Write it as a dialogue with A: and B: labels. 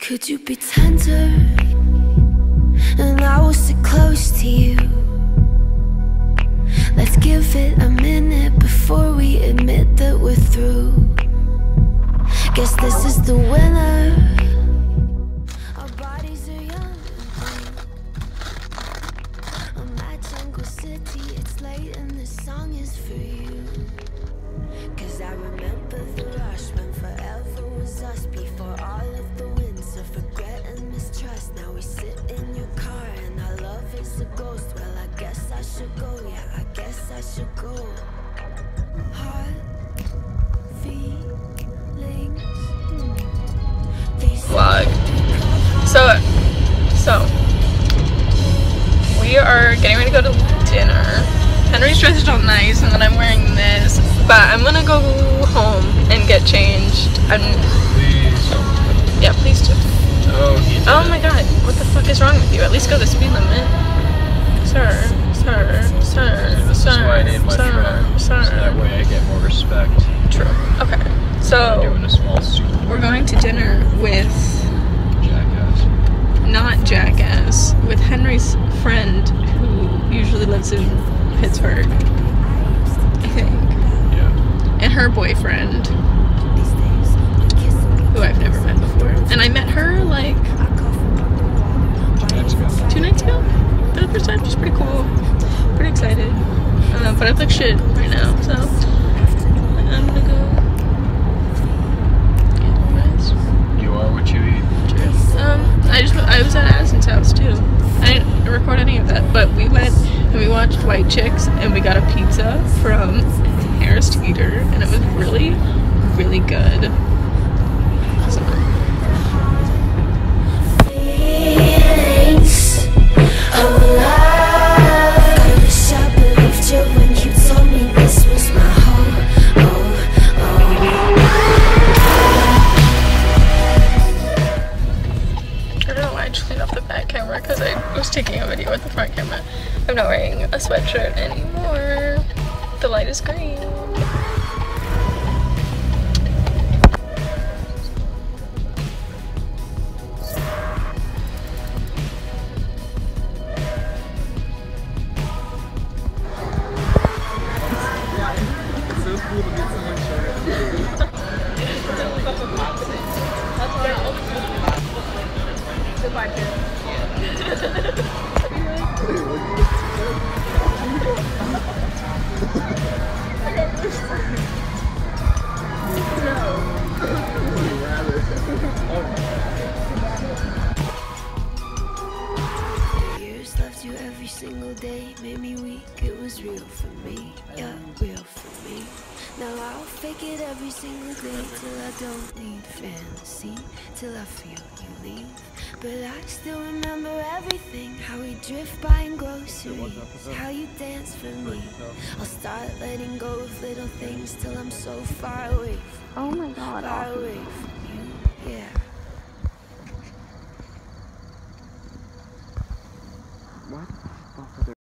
A: Could you be tender and I will sit close to you? Let's give it a minute before we admit that we're through. Guess this is the winner. Our bodies are young and I'm at Jungle City. It's late and this song is for you. Cause I remember the rush when forever was us. Before all of the winds of regret and mistrust. Now we sit in your car and our love is a ghost. Well, I guess I should go, yeah, I guess I should go. Heart feelings.
B: Vlog. So we are getting ready to go to dinner. Henry's dressed all nice and then I'm wearing this, but I'm gonna go home and get changed.
C: Please.
B: Yeah, please do.
C: Oh
B: my god, what the fuck is wrong with you? At least go the speed limit. Sir.
C: This is why I need my truck. So that way I get more respect.
B: True. Okay. So
C: Doing a small soup.
B: we're going to dinner with
C: Jackass.
B: not Jackass, with Henry's friend who usually lives in Pittsburgh, I think.
C: Yeah.
B: And her boyfriend, who I've never met before. And I met her like 2 nights ago for the first time. She's pretty cool. Pretty excited. But I look like shit right now, so I'm gonna go get fries.
C: You are what you eat.
B: True. I was at Addison's house too. I didn't record any of that, but we went and we watched White Chicks and we got a pizza from Harris Teeter and it was really, really good. So. Because I was taking a video with the front camera. I'm not wearing a sweatshirt anymore. The light is green.
D: It's so cool to get someone shirted.
A: Years loved you every single day, made me weak, it was real for me, yeah, real for me. Now I'll fake it every single day till I don't need fantasy, till I feel you leave. But I still remember everything, how we drift buying groceries, how you dance for me. I'll start letting go of little things till I'm so far away from
B: Oh my god.
A: far away from you, yeah.